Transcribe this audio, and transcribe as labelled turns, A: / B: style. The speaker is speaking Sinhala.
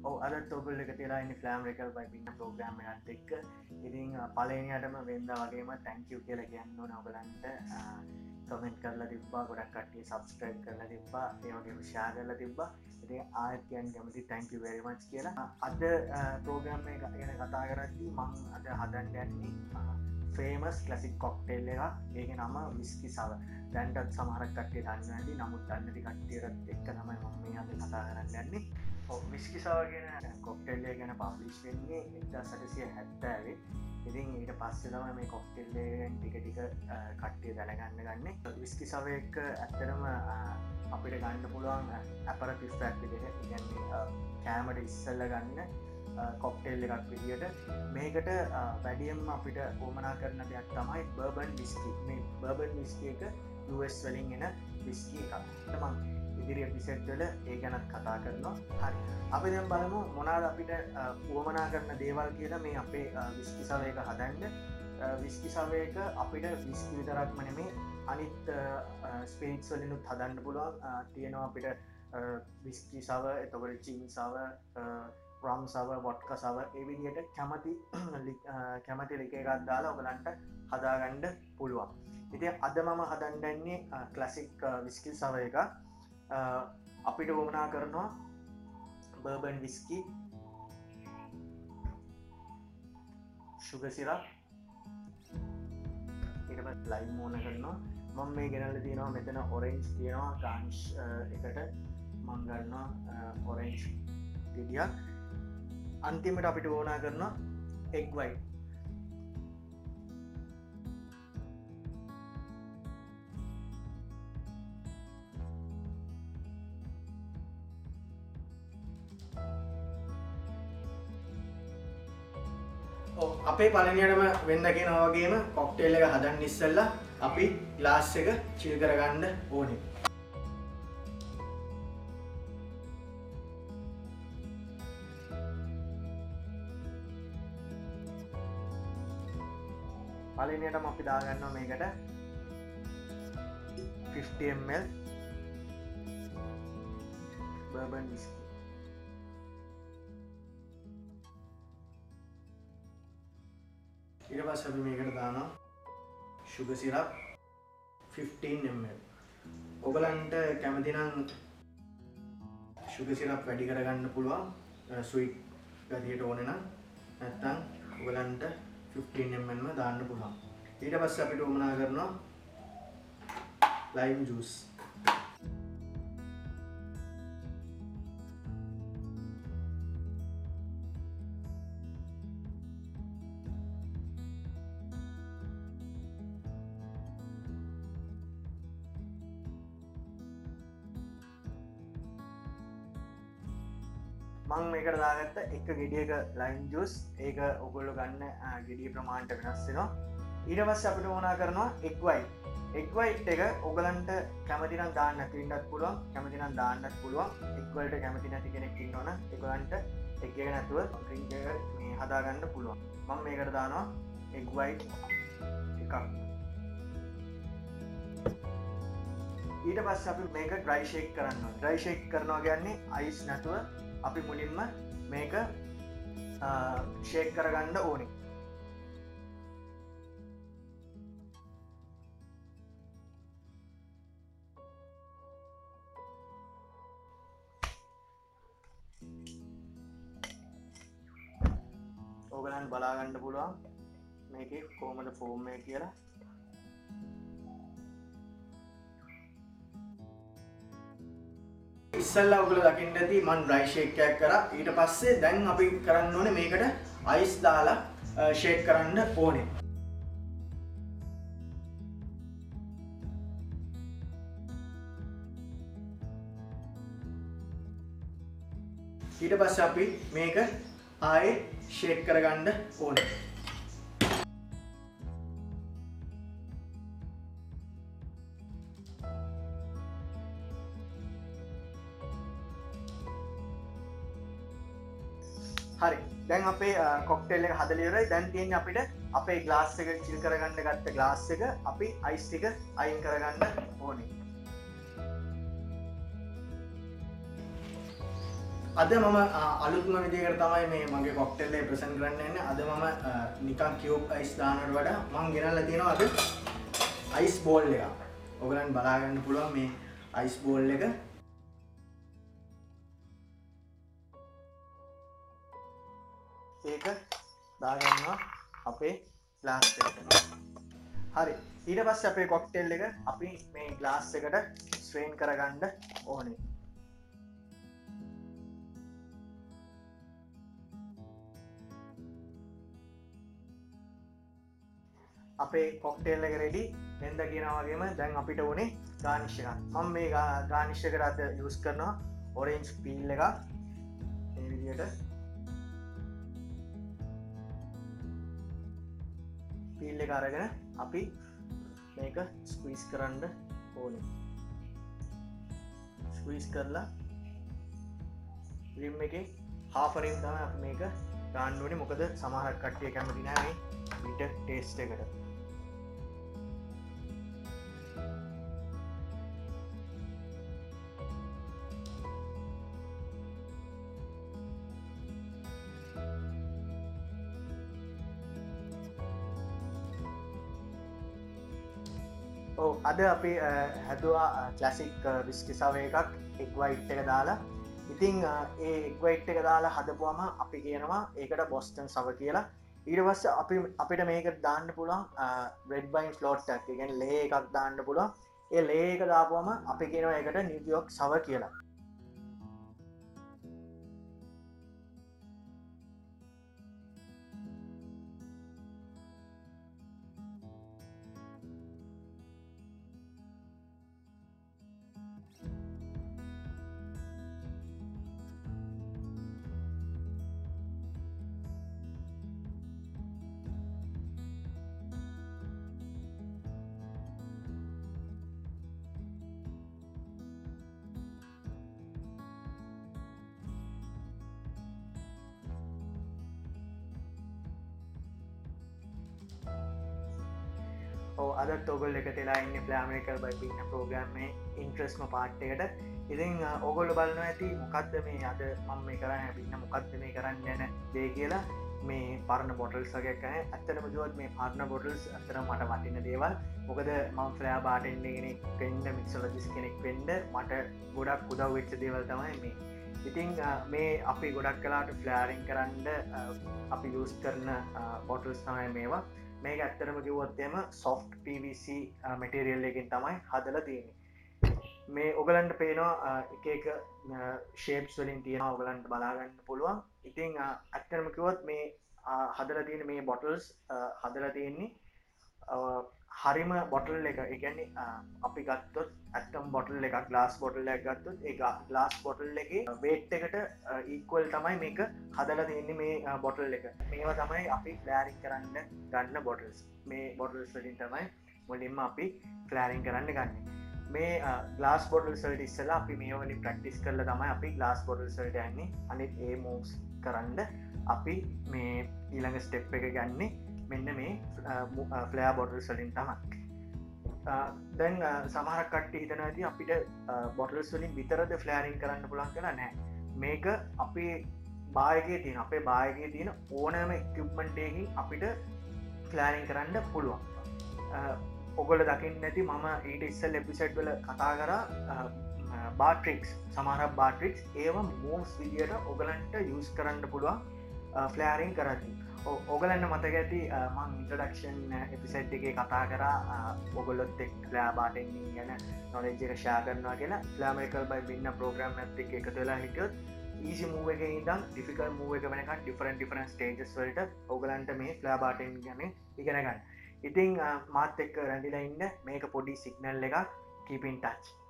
A: අදත් ඔගොල්ලෝ එකතු වෙලා ඉන්නේ ෆ්ලෑම් රෙකල් බයි පින්න ප්‍රෝග්‍රෑම් එකත් එක්ක. ඉතින් පළවෙනියටම වෙනදා වගේම thank you කියලා කියන්න ඕන ඔයගලන්ට. කමෙන්ට් කරලා තිබ්බා, ගොඩක් කට්ටිය subscribe කරලා තිබ්බා, ඒ වගේම share කරලා තිබ්බා. ඉතින් ආයෙත් කියන්න කැමතියි thank you very much කියලා. අද ප්‍රෝග්‍රෑම් එක ගැන කතා කරද්දී මම අද හදන්න යන්නේ ෆේමස් ක්ලාසික් කොක්ටේල් එකක්. ඒකේ නම විස්කි සව. දැන්ටත් සමහරක් කට්ටිය දන්නවා ඇති. නමුත් දන්නේ නැති කට්ටියටත් එක්ක තමයි මම මේ අද කතා කරන්න යන්නේ. විස්කි සව කියන කොක්ටේල් එක ගැන පබ්ලිෂ් වෙන්නේ 1870. ඉතින් ඊට පස්සේ තමයි මේ කොක්ටේල් එක ටික ටික කට්ටිය දැනගන්න ගන්නේ. විස්කි සව එක ඇත්තටම අපිට ගන්න පුළුවන් ඇපරටිව් පැක් විදිහට. කියන්නේ කෑමට ඉස්සෙල්ලා ගන්න කොක්ටේල් එකක් විදියට. මේකට වැඩියම් අපිට ඕමනා කරන දෙයක් තමයි බර්බන් විස්කි. මේ බර්බන් විස්කි එක US වලින් එන විස්කි එකක්. මම ඉදිරි එපිසෝඩ් වල ඒ ගැනත් කතා කරනවා. හරි. අපි දැන් බලමු මොනවාද අපිට ඕමනා කරන දේවල් කියලා මේ අපේ විස්කි සව එක හදන්න. විස්කි සව එක අපිට විස්කි විතරක්ම නෙමෙයි අනිත් ස්පිරිට්ස් වලිනුත් හදන්න පුළුවන්. තියෙනවා අපිට විස්කි සව, එතකොට චීන් සව, රම් සව, වොඩ්කා සව, ඒ විදිහට කැමති ලික එකක් දාලා ඔයගලන්ට හදාගන්න පුළුවන්. ඉතින් අද මම හදන්න යන්නේ ක්ලාසික් විස්කි සව එක. අපිට වමනා කරනවා බර්බන් විස්කි, සුගර් සිරප්, ඊට පස්සේ ලයිම් ඕන කරනවා. මම මේ ගෙනල්ලා තියෙනවා මෙතන ඔරෙන්ජ් තියෙනවා ගානිෂ් එකට. මම ගන්නවා ඔරෙන්ජ් ගෙඩියක්. අන්තිමට අපිට ඕනා කරනවා එග් වයිට්. අපේ පළවෙනියටම වෙන්න කියනවා වගේම කොක්ටේල් එක හදන්න ඉස්සෙල්ලා අපි ග්ලාස් එක චිල් කරගන්න ඕනේ. පළවෙනියටම අපි දාගන්නවා මේකට 50 ml බර්බන් විස්කි. ඊට පස්සේ අපි මේකට දානවා sugar syrup 15 ml. ඔයගලන්ට කැමති නම් sugar syrup වැඩි කරගන්න පුළුවන් sweet ගතියට ඕනේ නම්. නැත්නම් ඔයගලන්ට 15 ml ම දාන්න පුළුවන්. ඊට පස්සේ අපිට උමනා කරනවා lime juice. මං මේකට දාගත්ත එක ගෙඩියක ලයිම් ජූස්. ඒක ඔයගොල්ලෝ ගන්න ගෙඩිය ප්‍රමාණයට වෙනස් වෙනවා. ඊට පස්සේ අපිට ඕනා කරනවා එග් වයිට්. එග් වයිට් එක ඔයගලන්ට කැමති නම් දාන්න නැති වෙන්නත් පුළුවන්, කැමති නම් දාන්නත් පුළුවන්. එග් වලට කැමති නැති කෙනෙක් ඉන්නවනම් ඒගොල්ලන්ට එග් එක නැතුව ඩ්‍රින්ක් එක මේ හදා ගන්න පුළුවන්. මම මේකට දානවා එග් වයිට් එකක්. ඊට පස්සේ අපි මේක ඩ්‍රයි ෂේක් කරන්න ඕනේ. ඩ්‍රයි ෂේක් කරනවා කියන්නේ අයිස් නැතුව අපි මුලින්ම මේක ෂේක් කරගන්න ඕනේ. ඕගලන්ට බලාගන්න පුළුවන් මේකේ කොහොමද ෆෝම් එක කියලා. ඉස්සල්ලා ඔයගොල්ලෝ දකින්න ඇති මම ඩ්‍රයි ෂේක් එකක් කරා. ඊට පස්සේ දැන් අපි කරන්න ඕනේ මේකට අයිස් දාලා ෂේක් කරන්න ඕනේ. ඊට පස්සේ අපි මේක ආයේ ෂේක් කරගන්න ඕනේ. හරි. දැන් අපේ කොක්ටේල් එක හදලා ඉවරයි. දැන් තියෙන්නේ අපිට අපේ ග්ලාස් එක චිල් කරගන්න ගත්ත ග්ලාස් එක අපි අයිස් ටික අයින් කරගන්න ඕනේ. අද මම අලුත්ම විදිහකට තමයි මේ මගේ කොක්ටේල් එක ප්‍රසන්ට් කරන්න යන්නේ. අද මම නිකන් කියුබ් අයිස් දානවට වඩා මම ගෙනල්ලා තියෙනවා අද අයිස් බෝල් එකක්. ඔයගලන් බලා ගන්න පුළුවන් මේ අයිස් බෝල් එක. ඒක දාගන්නවා අපේ ග්ලාස් එකට. හරි. ඊට පස්සේ අපේ කොක්ටේල් එක අපි මේ ග්ලාස් එකට ස්ට්‍රේන් කරගන්න ඕනේ. අපේ කොක්ටේල් එක රෙඩි. වෙනද කියනවා වගේම දැන් අපිට උනේ ගානිෂ් එකක්. මම මේ ගානිෂ් එකට අද යූස් කරනවා ඔරෙන්ජ් පීල් එකක්. මේ විදිහට පීල් එක අරගෙන අපි මේක ස්ක්වීස් කරන්න ඕනේ. ස්ක්වීස් කරලා රිම් එකේ half රිම් තමයි අපි මේක දාන්න ඕනේ. මොකද සමහර කට්ටිය කැමති නැහැ මේ බිටර් ටේස්ට් එකට. අද අපි හැදවා ක්ලසික් විස්කිසාව එකක් එක්වයිට් එක දාලා. ඉතිං ඒ එක්වයිට් එක දාලා හදපුවම අපි කියනවා ඒකට බොස්ටන් සව කියලා. ඊටවස්ස අපිට මේක දාන්න පුළන් රෙඩ් බයින් ෆලෝට් එකක් ගෙන් ලේ එකක් දාන්න පුළුවන්. ඒ ලේ එක දාපුවම අපි කියනවා එකට නිවියෝක් සව කියලා. අදත් ඔගොල් එක තෙලා ඉන්න ප්ලාමිකල් බයින්න ප්‍රෝග්‍රම් මේ ඉන්ට්‍රස්ම පාට්ටකට. ඉතින් ඔගොල්ල බලන්න ඇති මොකක්ද මේ අද මම මේ කරන්න හැබින්න මොකක්ද මේ කරන්න යන දේ කියලා මේ පරණ බොටල්ස් වගේ කන ඇත්තටම ජුවත් මේ පාර්න බොටල්ස් අතර මට වටින දේවල්. මොකද මං ෆ්ලෑ බාටෙන්ඩගෙනෙක් පෙන්ඩ මික්සලජිස් කෙනෙක් පෙන්ඩ මට ගොඩක් උදව් වෙච්ච දේවල් තමයි මේ. ඉතිං මේ අපි ගොඩක් කලාට ෆ්ලෑරිං කරන්න අපි යස් කරන බොටල්ස් තමයි මේවා. මේක ඇත්තරම කිවොත්තේම සොෆ්ට් PVC මටරියල් එකින් තමයි හදල තියෙන්නේ. මේ ඔගලන්ට පේනවා එක ශේප්ස් වලින් තියෙන ඔගලන්ට බලාගන්න පුළුවන්. ඉතිං ඇත්තරම කිවොත් මේ හදල තියෙන මේ බොටල්ස් හදල තියෙන්නේ හරිම බොටල් එක. එකන්නේ අපි ගත්තොත් ඇත්තම් බොටල් එක ගලාස් බොටල් එක ගත්තොත් ඒ ගලාස් බොටල් එක වේට් එකට ඊක්වල් තමයි මේක හදලා තියෙන්නේ මේ බොටල් එක. මේවා තමයි අපි ෆ්ලෑරින් කරන්න ගන්න බොටල්ස්. මේ බොටල්ස් වලින් තමයි මුලින්ම අපි ෆ්ලෑරින් කරන්න ගන්න. මේ ගලාස් බොටල්ස් වලට ඉස්සලා අපි මේ වලින් ප්‍රැක්ටිස් කරලා තමයි අපි ගලාස් බොටල්ස් වලට යන්නේ. අනිත් ඒ මූව්ස් කරන්න අපි මේ ඊළඟ ස්ටෙප් එක ගන්නේ මෙන්න මේ ෆ්ලෑ බොටල් සලින් තමයි. දැන් සමහරක් කට්ටි හිතන ඇති අපිට බොටල්ස් වලින් විතරද ෆ්ලෑරින් කරන්න පුළන් කියලා නෑ. මේක අපි බායගේ තියෙන අපේ බායගේ තියෙන ඕනෑම එක්කිප්මන්ටයකින් අපිට ෆ්ලෑරින් කරන්න පුළුවන්. ඔගොල දකින්න නැති මම ඊට ඉස්සල් එපිසට් වල කතා කර බාට්‍රික්ස් සමහර බාට්‍රික්ස් ඒව මූස් විදියට ඔගලන්ට යස් කරන්න පුළුවන් ෆ්ලෑරින් කරති. ඔගලන්න මතක ඇති මං ඉන්ට්‍රඩක්ෂන් එපිසට් එකේ කතා කර ඔගොල්ලොත් එක් ලෑ බාටෙන්ින් ගැන නොලෙජ්ජක ශා කරනවා කියලා ලාමරිකල් බයි බින්න ප්‍රෝග්‍රම් ඇත් එක එකතුලා හිටියොත් ඊසි මූව එක ඉදම් ඩිෆිකල් මූව එක වෙනක ඩිෆරන් ස්ටේජස් වලට ඔගලන්ට මේ ලා බාටෙන් ගැන ඉගෙනගන්න. ඉතිං මාත් එක්ක රැඳිලා ඉන්න මේක පොඩි සිගනල් එක කීපින් ටච්.